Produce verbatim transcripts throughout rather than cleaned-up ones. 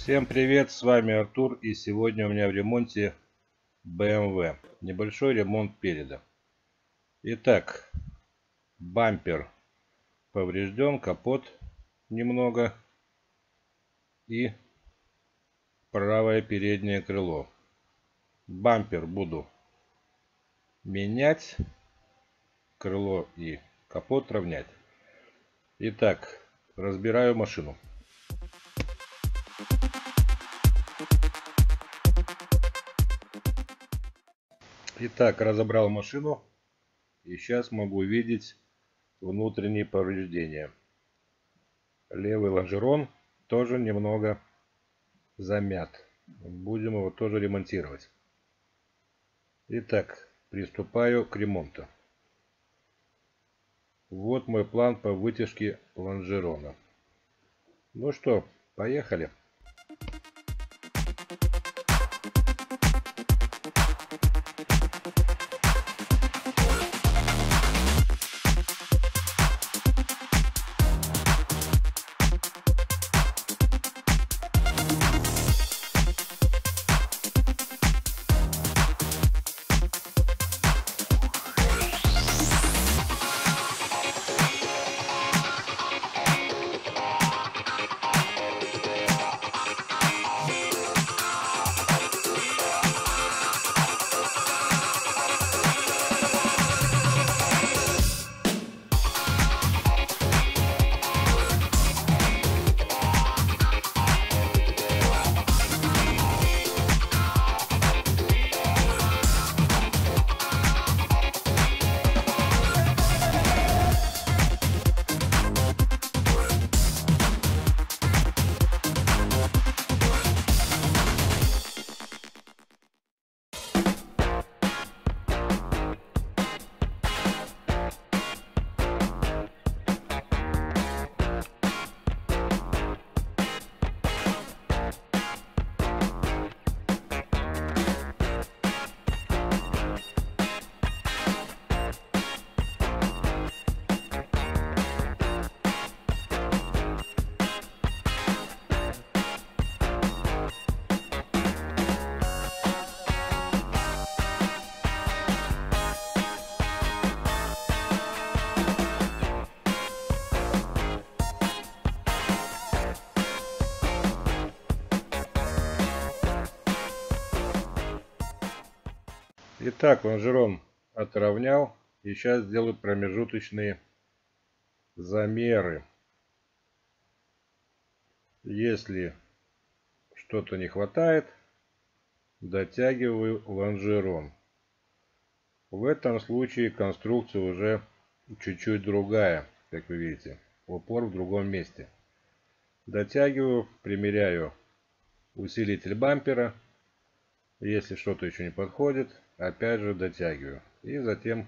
Всем привет, с вами Артур, и сегодня у меня в ремонте бэ эм вэ. Небольшой ремонт переда. Итак, бампер поврежден, капот немного и правое переднее крыло. Бампер буду менять, крыло и капот равнять. Итак, разбираю машину. Итак, разобрал машину, и сейчас могу видеть внутренние повреждения. Левый лонжерон тоже немного замят. Будем его тоже ремонтировать. Итак, приступаю к ремонту. Вот мой план по вытяжке лонжерона. Ну что, поехали. Итак, лонжерон отровнял. И сейчас сделаю промежуточные замеры. Если что-то не хватает, дотягиваю лонжерон. В этом случае конструкция уже чуть-чуть другая, как вы видите. Упор в другом месте. Дотягиваю, примеряю усилитель бампера. Если что-то еще не подходит, опять же дотягиваю. И затем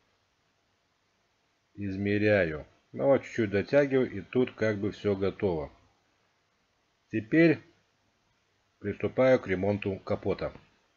измеряю. Ну вот чуть-чуть дотягиваю, и тут как бы все готово. Теперь приступаю к ремонту капота.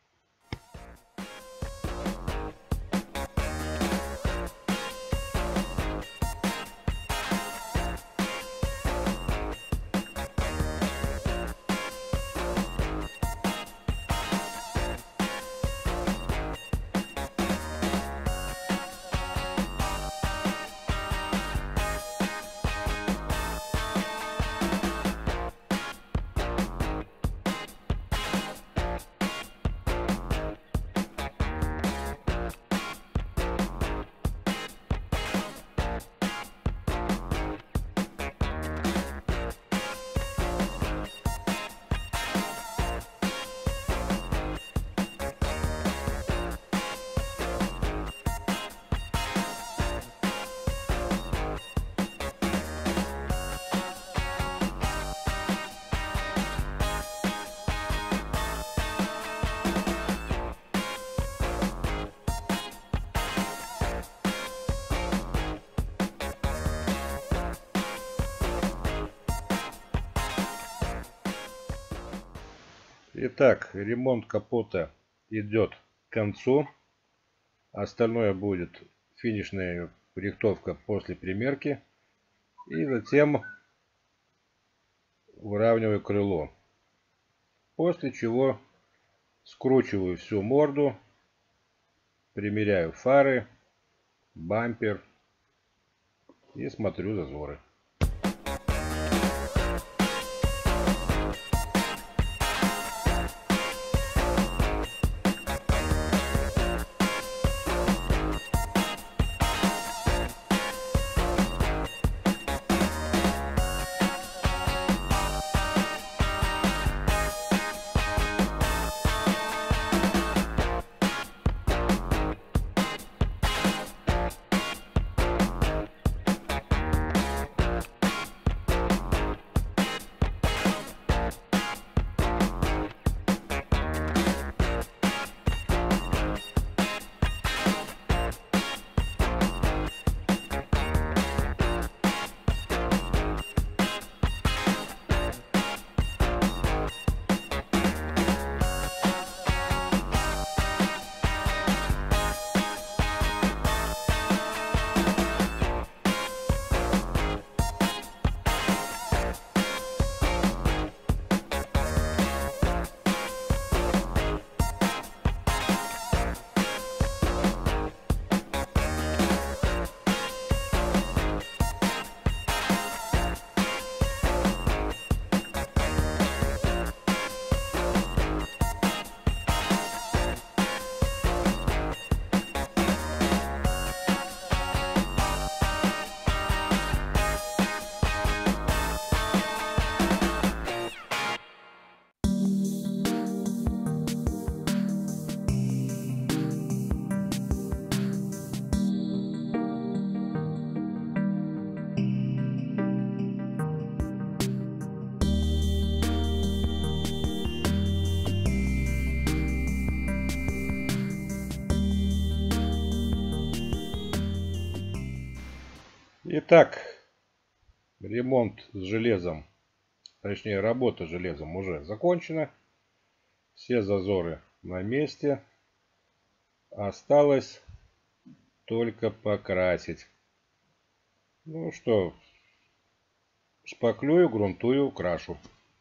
Итак, ремонт капота идет к концу. Остальное будет финишная рихтовка после примерки. И затем выравниваю крыло. После чего скручиваю всю морду, примеряю фары, бампер и смотрю зазоры. Итак, ремонт с железом, точнее работа с железом уже закончена. Все зазоры на месте. Осталось только покрасить. Ну что, шпаклюю, грунтую, крашу.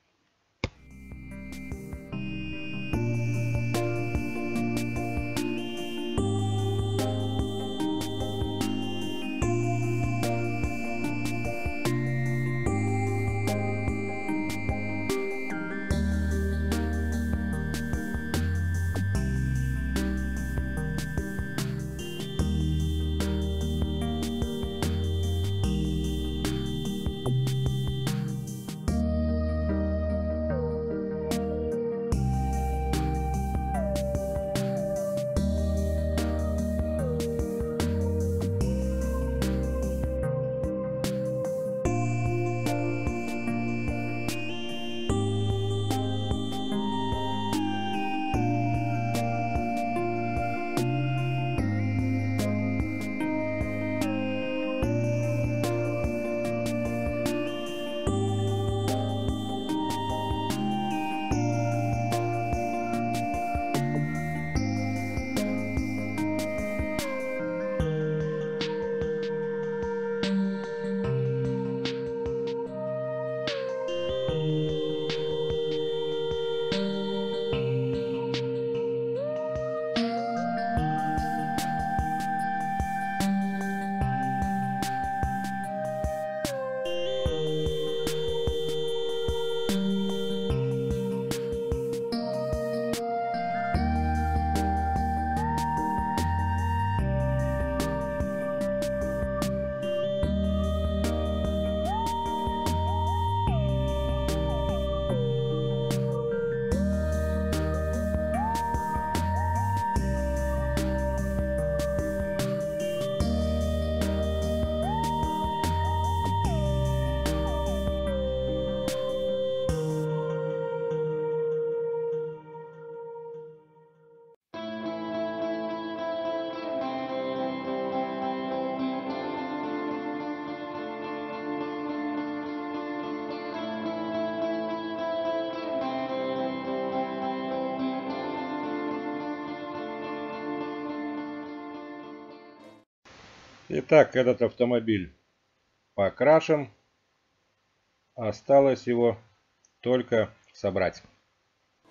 Итак, этот автомобиль покрашен. Осталось его только собрать.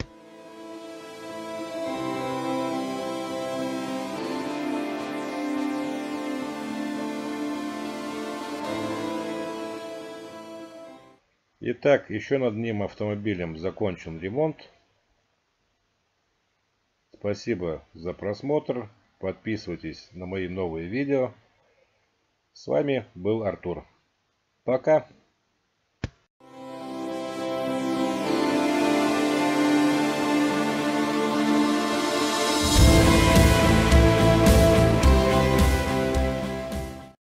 Итак, еще над одним автомобилем закончен ремонт. Спасибо за просмотр. Подписывайтесь на мои новые видео. С вами был Артур. Пока.